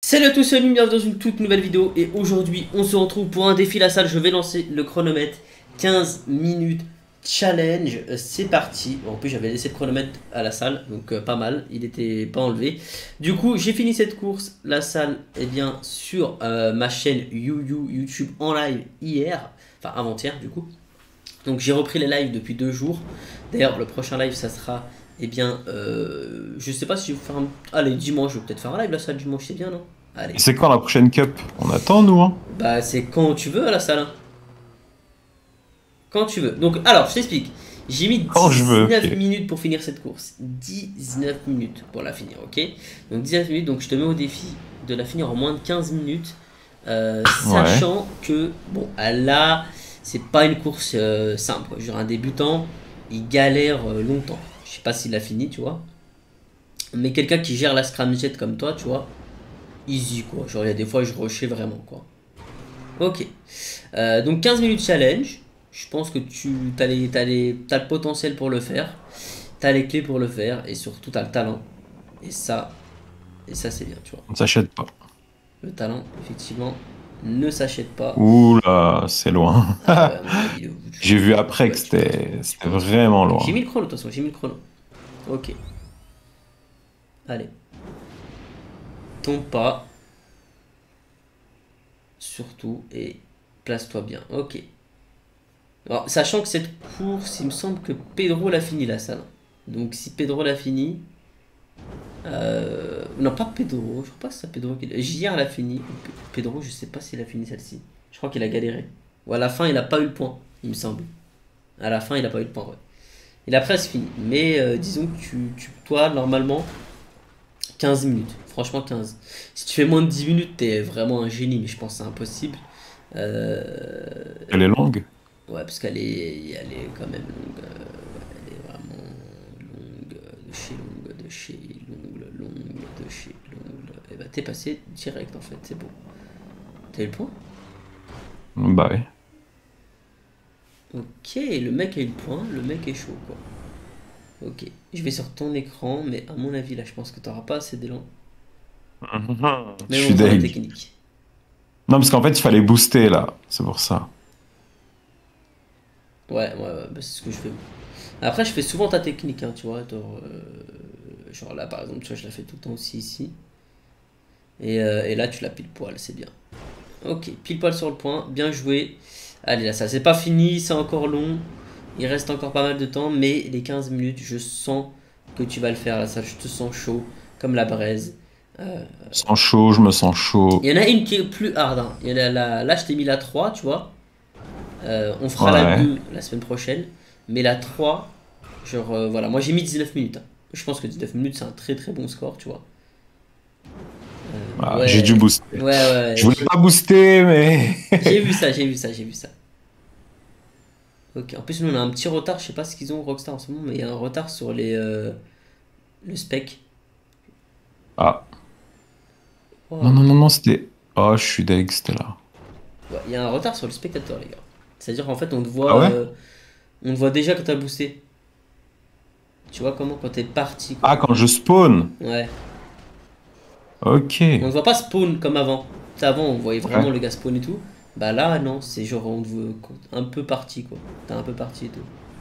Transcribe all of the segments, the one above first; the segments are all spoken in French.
Salut à tous, c'est Amine, bienvenue dans une toute nouvelle vidéo et aujourd'hui on se retrouve pour un défi la salle. Je vais lancer le chronomètre 15 minutes challenge, c'est parti. En plus j'avais laissé le chronomètre à la salle donc pas mal, il était pas enlevé. Du coup j'ai fini cette course, la salle est bien sur ma chaîne YouTube en live hier, enfin avant-hier du coup. Donc j'ai repris les lives depuis 2 jours. D'ailleurs le prochain live ça sera je sais pas si je vais faire un... Allez dimanche, je vais peut-être faire un live la salle dimanche, c'est bien non? Allez. Et c'est quand la prochaine cup? On attend, nous, hein? Bah c'est quand tu veux à la salle, hein. Quand tu veux. Donc alors je t'explique. J'ai mis Quand je veux, 19 ok. minutes pour finir cette course. 19 minutes pour la finir, ok? Donc 19 minutes, donc je te mets au défi de la finir en moins de 15 minutes. Ouais. Sachant que, bon, là, c'est pas une course simple, quoi. Genre un débutant, il galère longtemps. Je sais pas s'il a fini, tu vois. Mais quelqu'un qui gère la scramjet comme toi, tu vois, easy quoi. Genre il y a des fois je rushais vraiment quoi. Ok. Donc 15 minutes challenge. Je pense que t'as le potentiel pour le faire. T'as les clés pour le faire. Et surtout t'as le talent. Et ça, c'est bien, tu vois. On ne s'achète pas. Le talent, effectivement, ne s'achète pas. Ouh là, c'est loin. Ah ouais, à mon avis, J'ai vu après que ouais, tu peux te tromper. Tu c'était peux te tromper. vraiment J'ai loin. mis le chrono, de toute façon, j'ai mis le chrono. Ok. Allez. Tombe pas. Surtout. Et place-toi bien. Ok. Alors, sachant que cette course, il me semble que Pedro l'a fini la salle. Donc si Pedro l'a fini... non, pas Pedro, je crois pas que c'est Pedro qui l'a... JR l'a fini. Pedro, je sais pas s'il a fini celle-ci. Je crois qu'il a galéré. Ou à la fin, il a pas eu le point, il me semble. À la fin, il a pas eu le point, ouais. Il a presque fini. Mais disons que toi, normalement, 15 minutes. Franchement, 15. Si tu fais moins de 10 minutes, t'es vraiment un génie, mais je pense que c'est impossible. Euh, Elle est longue. Ouais, parce elle est quand même longue. Elle est vraiment longue, de chez longue, de chez longue. Et bah, t'es passé direct en fait, c'est beau. T'as eu le point? Bah ouais. Ok, le mec a eu le point, le mec est chaud quoi. Ok, je vais sur ton écran, mais à mon avis là, je pense que t'auras pas assez d'élan. Je Mais suis montre-moi la deg. technique. Non, parce qu'en fait, il fallait booster, là. C'est pour ça. Ouais, bah, c'est ce que je fais. Après, je fais souvent ta technique, hein, tu vois. Genre là, par exemple, tu vois, je la fais tout le temps aussi ici. Et là, tu l'as pile poil, c'est bien. Ok, pile poil sur le point, bien joué. Allez, là, ça c'est pas fini, c'est encore long. Il reste encore pas mal de temps, mais les 15 minutes, je sens que tu vas le faire. Là, ça, je te sens chaud, comme la braise. Euh, Je me sens chaud, je me sens Il chaud. y en a une qui est plus hard, hein. Il y en a là, je t'ai mis la 3 tu vois. On fera la Ouais. 2 la semaine prochaine. Mais la 3 genre, voilà, moi j'ai mis 19 minutes, hein. Je pense que 19 minutes, c'est un très très bon score, tu vois. Ah, j'ai dû Ouais, booster. Je ouais. voulais pas booster, mais... J'ai vu ça, j'ai vu ça. Ok, en plus nous on a un petit retard, je sais pas ce qu'ils ont Rockstar en ce moment, mais il y a un retard sur le spec. Ah. Non, Waouh. non, non, non, c'était... Oh, je suis deg, c'était là. Ouais, il y a un retard sur le spectateur les gars. C'est-à-dire qu'en fait Ah ouais? on te voit déjà quand t'as boosté. Tu vois comment quand t'es parti quoi. Ah, quand je spawn. Ouais. Ok. On ne voit pas spawn comme avant. Tu sais, avant on voyait vraiment Ouais. le gars spawn et tout. Bah là non, c'est genre on te voit un peu parti quoi. T'es un peu parti et tout.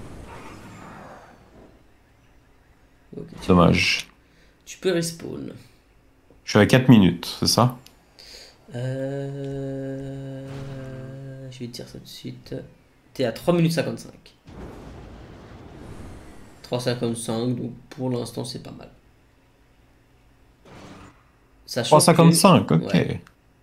Ok, Dommage. tu peux respawn. Je suis à 4 minutes, c'est ça? Je vais te dire ça tout de suite. T'es à 3 minutes 55. 3,55, donc pour l'instant c'est pas mal. Sachant que... 3,55, ok. Ouais.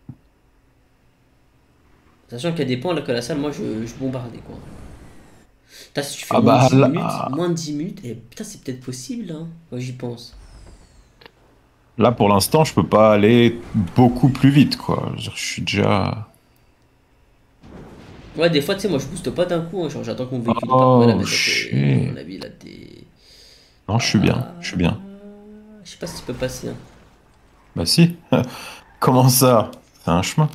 Sachant qu'il y a des points là que la salle, moi je bombardais quoi. Putain, si tu fais Ah bah moins de 10 minutes, et putain c'est peut-être possible hein, quand j'y pense. là pour l'instant, je peux pas aller beaucoup plus vite, quoi. Je suis déjà... Ouais, des fois tu sais, moi je booste pas d'un coup, hein, genre j'attends que mon véhicule parte. Ouais, là, Oh, mais à mon shit. avis là t'es... Non, je suis bien, Ah... je suis bien. Je sais pas si tu peux passer, hein. Bah si. Comment ça? C'est un chemin.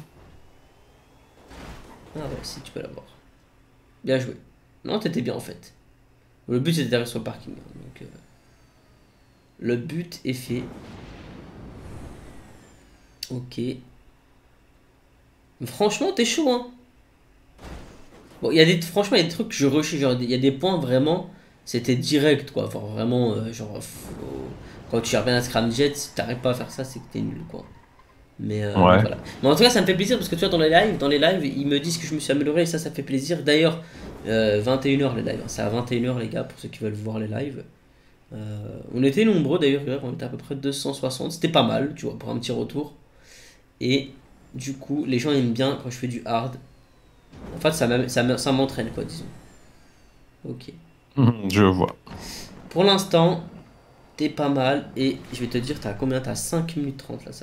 Ah ouais, si tu peux l'avoir. Bien joué. Non, t'étais bien en fait. Le but c'était d'arriver sur le parking, hein, donc le but est fait. Ok. Franchement, t'es chaud, hein. Bon, franchement, il y a des trucs que je rushais. Genre, il y a des points vraiment. C'était direct, quoi. Enfin, vraiment, genre, quand tu reviens à Scramjet, si t'arrives pas à faire ça, c'est que t'es nul, quoi. Mais Ouais. voilà. Mais en tout cas, ça me fait plaisir parce que tu vois, dans les lives, ils me disent que je me suis amélioré et ça fait plaisir. D'ailleurs, 21h les lives, hein. C'est à 21h, les gars, pour ceux qui veulent voir les lives. On était nombreux d'ailleurs, hier, on était à peu près 260. C'était pas mal, tu vois, pour un petit retour. Et du coup, les gens aiment bien quand je fais du hard. En fait, ça m'entraîne, quoi, disons. Ok. Je vois. Pour l'instant, t'es pas mal. Et je vais te dire, t'as combien? T'as 5 minutes 30 là, ça.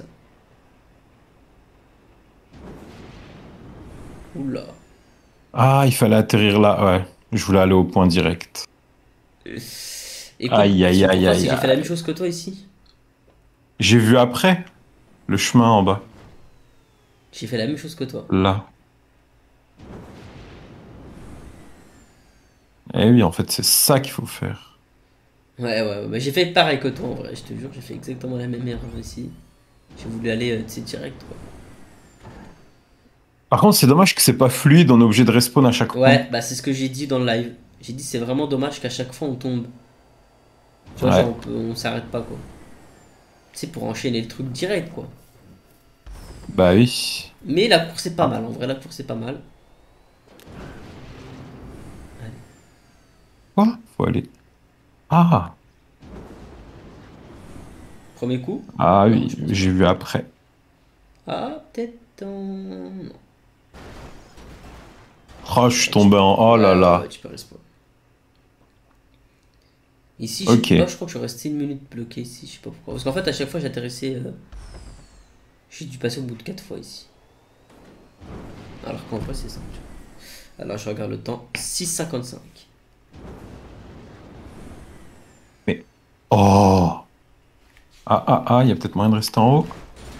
Oula. Ah, il fallait atterrir là, ouais. Je voulais aller au point direct. Écoute, Aïe, aïe, aïe, figure-toi si aïe, j'ai fait la même aïe. chose que toi ici. J'ai vu après le chemin en bas. J'ai fait la même chose que toi. Là. Eh oui, en fait, c'est ça qu'il faut faire. Ouais, ouais, ouais. Bah, j'ai fait pareil que toi en vrai, je te jure, j'ai fait exactement la même erreur ici. J'ai voulu aller, tu sais, direct, quoi. Par contre, c'est dommage que c'est pas fluide, on est obligé de respawn à chaque point. Ouais, bah c'est ce que j'ai dit dans le live. J'ai dit c'est vraiment dommage qu'à chaque fois on tombe. Tu vois, genre Ouais. on s'arrête pas, quoi. C'est pour enchaîner le truc direct, quoi. Bah oui. Mais la course est pas Ah. mal, en vrai, la course est pas mal. Quoi? Faut aller. Ah. Premier coup? Ah Non, oui, je pense pas. j'ai vu après. Ah, peut-être en... Non. Oh, je suis Ouais, tu tombé peux... en... Oh Ouais, là ouais, ouais, là. tu peux respawn. Ici, je sais pas, Ok. je crois que je suis resté une minute bloqué ici, je sais pas pourquoi. Parce qu'en fait, à chaque fois, j'atterrissais. J'ai dû passer au bout de 4 fois ici. Alors qu'en vrai, c'est simple. Alors, je regarde le temps. 6,55. Mais... Oh. Ah, ah, ah, il y a peut-être moyen de rester en haut.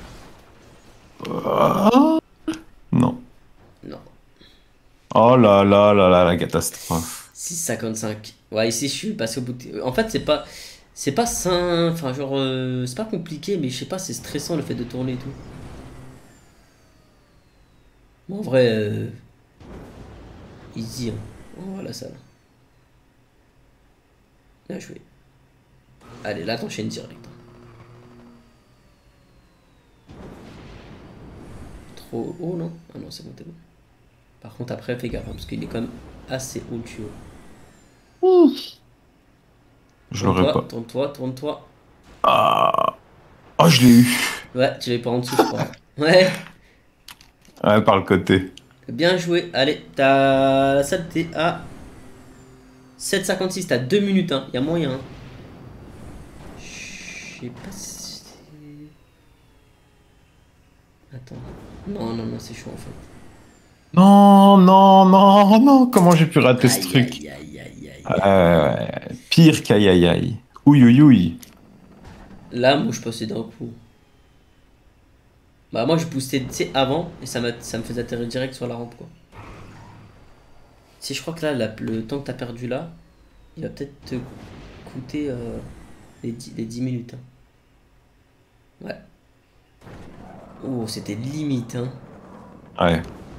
Ah. Non. Non. Oh là là là là, la catastrophe. 6,55. Ouais, ici, je suis passé au bout de... En fait, c'est pas... C'est pas sain... Enfin, genre... c'est pas compliqué, mais je sais pas, c'est stressant le fait de tourner et tout. Bon, en vrai... easy, hein. On voit la salle. Bien joué. Allez, là, t'enchaînes direct. Trop haut, non? Ah non, c'est bon, t'es bon. Par contre, après, fais gaffe, hein, parce qu'il est quand même assez haut le tuyau. Ouf. Je l'aurais Tourne-toi, pas. tourne-toi, tourne-toi. Ah. Oh, je l'ai eu. Ouais, tu l'avais pas en dessous, je crois. Ouais, Ouais, par le côté. bien joué. Allez, t'as... La salle, t'es à 7,56, t'as 2 minutes, hein. Y a moyen, hein. Je sais pas si... Attends. Non, non, non, c'est chaud, en fait. Non, non, non, non. Comment j'ai pu rater ce Aïe, truc? aïe, aïe, aïe, aïe, aïe. Pire qu'aïe aïe aïe. Ouïe ouïe ouïe. Là, moi, je passais d'un coup. Bah, moi, je boostais, tu sais, avant, et ça me faisait atterrir direct sur la rampe, quoi. Si je crois que là, le temps que t'as perdu là, il va peut-être te coûter les 10 minutes, hein. Ouais. Oh, c'était limite, hein. Ouais.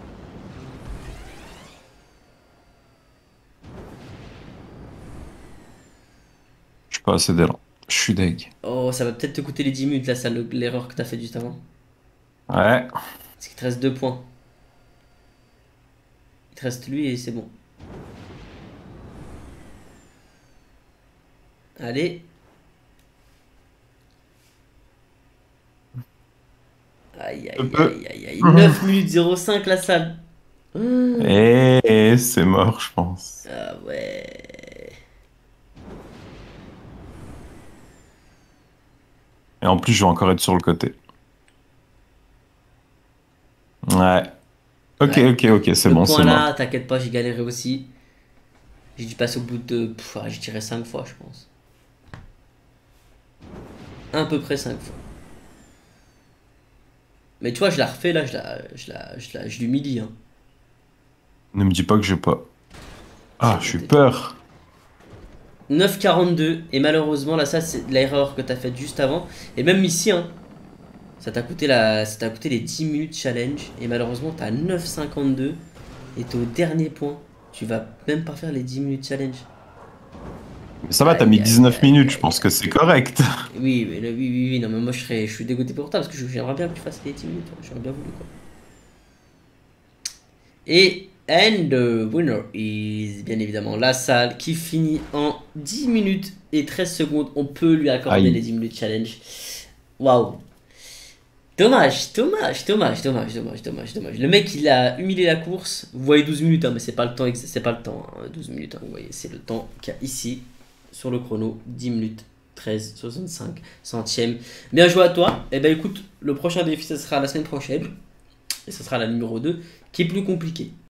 Je suis pas assez d'élan. Je suis deg. Oh, ça va peut-être te coûter les 10 minutes, là, ça, l'erreur que t'as fait juste avant. Ouais. Parce qu'il te reste 2 points. Il te reste lui et c'est bon. Allez. Aïe, Je aïe, peux. aïe, aïe, aïe. 9 minutes 05 la salle. Et c'est mort, je pense. Ah ouais. Et en plus, je vais encore être sur le côté. Ouais. Ok, Ouais. ok, ok, c'est Le bon, point c'est là, mort. t'inquiète pas, j'ai galéré aussi. J'ai dû passer au bout de... ouais, je dirais 5 fois, je pense. À peu près 5 fois. Mais tu vois, je la refais là, je l'humilie, hein. Ne me dis pas que j'ai pas. C'est Ah, bon, je suis t'es... peur. 9,42. Et malheureusement, là, ça, c'est l'erreur que t'as faite juste avant. Et même ici, hein. Ça t'a coûté, les 10 minutes challenge. Et malheureusement, t'as 9,52. Et t'es au dernier point. Tu vas même pas faire les 10 minutes challenge. Mais ça va, t'as mis 19 minutes, je pense que c'est correct. Oui, mais oui, non, mais moi je suis dégoûté pour toi parce que j'aimerais bien que tu fasses les 10 minutes. J'aurais bien voulu quoi. Et the winner is bien évidemment la salle qui finit en 10 minutes et 13 secondes. On peut lui accorder les 10 minutes challenge. Waouh. Dommage. Le mec il a humilié la course. Vous voyez 12 minutes, hein, mais c'est pas le temps, 12 minutes, hein, vous voyez, c'est le temps qu'il y a ici sur le chrono. 10 minutes 13, 65 centièmes. Bien joué à toi. Et ben écoute, le prochain défi, ça sera la semaine prochaine. Et ça sera la numéro 2 qui est plus compliqué.